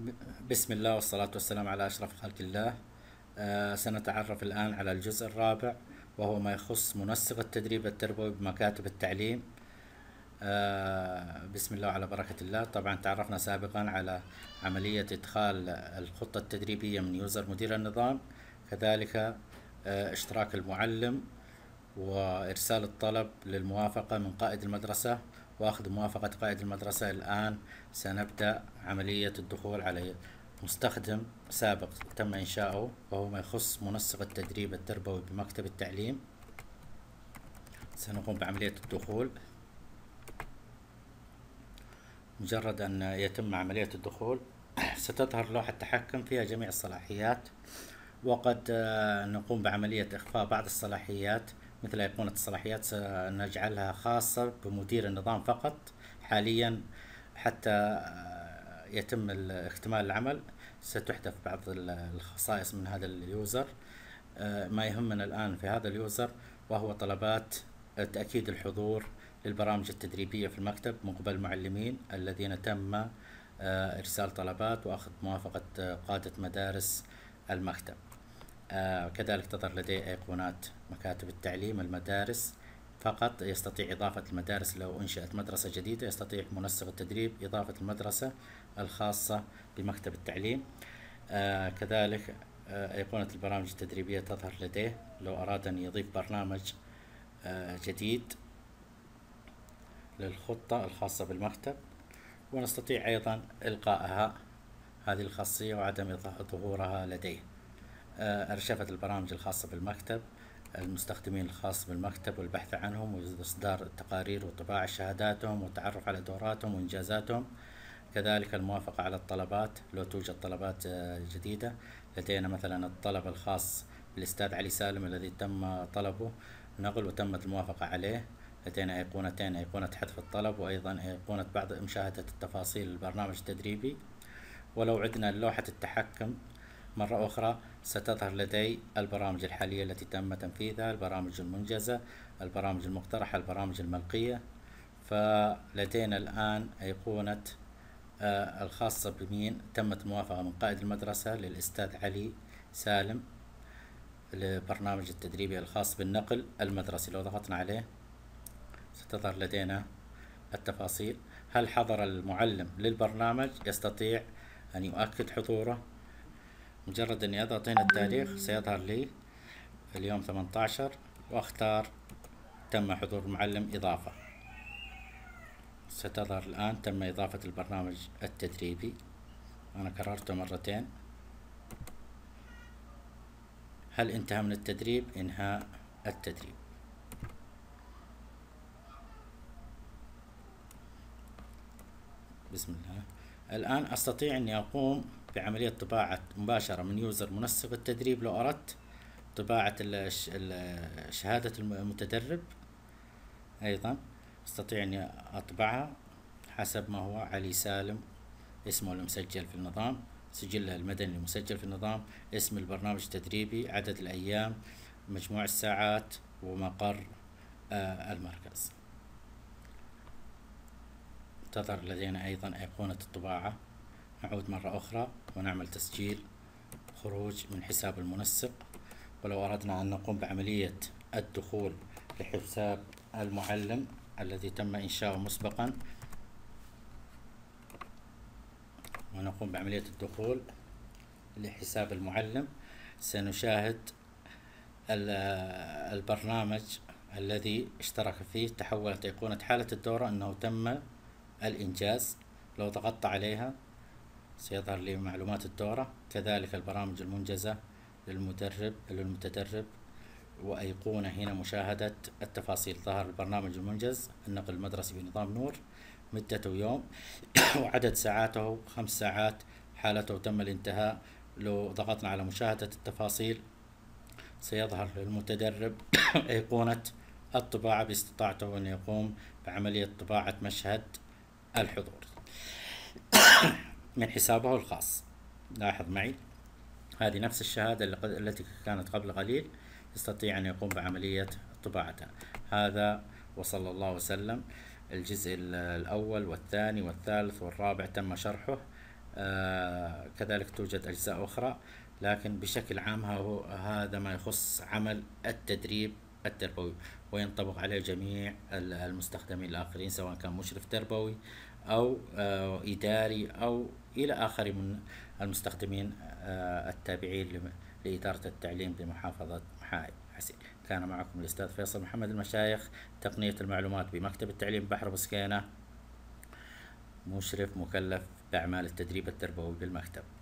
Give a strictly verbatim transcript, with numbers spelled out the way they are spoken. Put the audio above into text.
ب- بسم الله والصلاة والسلام على أشرف خلق الله. آه سنتعرف الآن على الجزء الرابع، وهو ما يخص منسق التدريب التربوي بمكاتب التعليم. آه بسم الله وعلى بركة الله. طبعا تعرفنا سابقا على عملية إدخال الخطة التدريبية من يوزر مدير النظام، كذلك آه اشتراك المعلم وإرسال الطلب للموافقة من قائد المدرسة وأخذ موافقة قائد المدرسة. الآن سنبدأ عملية الدخول على مستخدم سابق تم إنشاؤه، وهو ما يخص منسق التدريب التربوي بمكتب التعليم. سنقوم بعملية الدخول. مجرد أن يتم عملية الدخول ستظهر لوحة تحكم فيها جميع الصلاحيات، وقد آه، نقوم بعملية إخفاء بعض الصلاحيات، مثل أيقونة الصلاحيات سنجعلها خاصة بمدير النظام فقط حاليا حتى آه، يتم اكتمال العمل. ستحذف بعض الخصائص من هذا اليوزر. آه، ما يهمنا الآن في هذا اليوزر وهو طلبات تأكيد الحضور للبرامج التدريبية في المكتب من قبل المعلمين الذين تم آه، إرسال طلبات وأخذ موافقة آه، قادة مدارس المكتب. آه، كذلك تظهر لديه أيقونات مكاتب التعليم المدارس فقط. يستطيع إضافة المدارس لو أنشأت مدرسة جديدة، يستطيع منسق التدريب إضافة المدرسة الخاصة بمكتب التعليم. آه كذلك آه أيقونة البرامج التدريبية تظهر لديه لو أراد أن يضيف برنامج آه جديد للخطة الخاصة بالمكتب، ونستطيع أيضا إلغائها هذه الخاصية وعدم ظهورها لديه. آه أرشفة البرامج الخاصة بالمكتب، المستخدمين الخاص بالمكتب والبحث عنهم وإصدار التقارير وطباعة شهاداتهم والتعرف على دوراتهم وإنجازاتهم. كذلك الموافقة على الطلبات لو توجد طلبات آه، جديدة. لدينا مثلا الطلب الخاص بالأستاذ علي سالم الذي تم طلبه نقل وتمت الموافقة عليه. لدينا أيقونتين، أيقونة حذف الطلب وأيضا أيقونة بعض مشاهدة التفاصيل البرنامج التدريبي. ولو عدنا لوحة التحكم مرة أخرى ستظهر لدي البرامج الحالية التي تم تنفيذها، البرامج المنجزة، البرامج المقترحة، البرامج الملقية. فلدينا الآن أيقونة آه الخاصة بمين تمت الموافقة من قائد المدرسة للأستاذ علي سالم لبرنامج التدريبي الخاص بالنقل المدرسي. لو ضغطنا عليه ستظهر لدينا التفاصيل. هل حضر المعلم للبرنامج؟ يستطيع أن يؤكد حضوره. مجرد أني أضغط هنا التاريخ سيظهر لي اليوم ثمانية عشر وأختار تم حضور المعلم إضافة. ستظهر الآن تم إضافة البرنامج التدريبي. أنا كررته مرتين. هل انتهى من التدريب؟ إنهاء التدريب. بسم الله. الآن أستطيع أني أقوم بعملية طباعة مباشرة من يوزر منسق التدريب لو أردت طباعة الش- ال- شهادة المتدرب. أيضا أستطيع أني أطبعها حسب ما هو علي سالم اسمه المسجل في النظام، سجله المدني المسجل في النظام، اسم البرنامج التدريبي، عدد الأيام، مجموع الساعات، ومقر آه المركز. تظهر لدينا أيضا أيقونة الطباعة. نعود مرة أخرى ونعمل تسجيل خروج من حساب المنسق. ولو أردنا أن نقوم بعملية الدخول لحساب المعلم الذي تم إنشاؤه مسبقا، ونقوم بعملية الدخول لحساب المعلم، سنشاهد البرنامج الذي اشترك فيه تحولت أيقونة حالة الدورة أنه تم الإنجاز. لو ضغطت عليها سيظهر لي معلومات الدورة، كذلك البرامج المنجزة للمدرب للمتدرب، وأيقونة هنا مشاهدة التفاصيل. ظهر البرنامج المنجز النقل المدرسي بنظام نور، مدته يوم وعدد ساعاته خمس ساعات، حالته تم الانتهاء. لو ضغطنا على مشاهدة التفاصيل سيظهر للمتدرب أيقونة الطباعة باستطاعته أن يقوم بعملية طباعة مشهد الحضور من حسابه الخاص. لاحظ معي هذه نفس الشهادة التي كانت قبل قليل، يستطيع أن يقوم بعملية طباعتها. هذا وصلى الله وسلم. الجزء الأول والثاني والثالث والرابع تم شرحه. آه كذلك توجد أجزاء أخرى، لكن بشكل عام هو هذا ما يخص عمل التدريب التربوي، وينطبق عليه جميع ال- المستخدمين الآخرين، سواء كان مشرف تربوي أو آه إداري أو إلى آخر من المستخدمين آه التابعين لم- لإدارة التعليم بمحافظة محايد حسين. كان معكم الأستاذ فيصل محمد المشايخ، تقنية المعلومات بمكتب التعليم بحر بسكينة، مشرف مكلف بأعمال التدريب التربوي بالمكتب.